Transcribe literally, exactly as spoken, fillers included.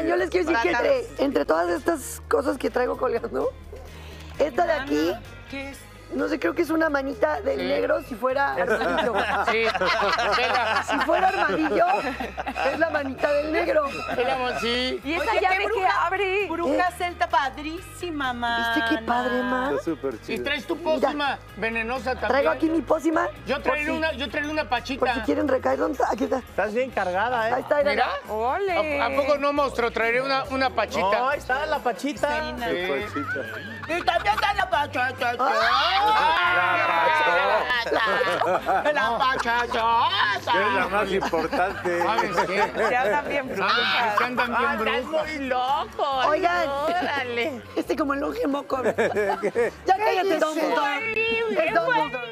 Oigan, yo les quiero decir que entre, entre todas estas cosas que traigo colgando, esta de aquí, ¿qué es? no sé, creo que es una manita del sí. negro si fuera armadillo. Sí. Si fuera armadillo, es la manita del negro. Sí. Y esa Oye, llave que abre. Bruja ¿Eh? celta padrísima, man. ¿Viste qué padre, man? Está súper chido. Y traes tu pócima venenosa también. Traigo aquí mi pócima. Yo traeré una, yo traeré una pachita. Por si quieren recaer, ¿dónde está? Aquí está. Estás bien cargada, ¿eh? Ahí está, mira. ¡Ole! ¿A, ¿A poco no, monstruo? Traeré una, una pachita. No, ahí está la pachita. Sí. Y también está la pachota. La pachachota. Es la más importante. ¿Sabes qué? Se andan bien brujas. Se andan bien brujas. Están muy locos. Oigan. Órale. Este como el longe moco. Ya cállate, Don Punto. Es Don Punto.